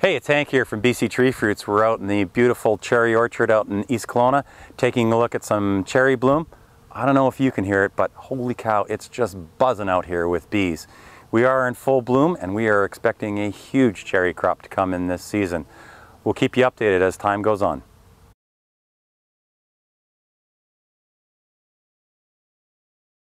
Hey, it's Hank here from BC Tree Fruits. We're out in the beautiful cherry orchard out in East Kelowna, taking a look at some cherry bloom. I don't know if you can hear it, but holy cow, it's just buzzing out here with bees. We are in full bloom and we are expecting a huge cherry crop to come in this season. We'll keep you updated as time goes on.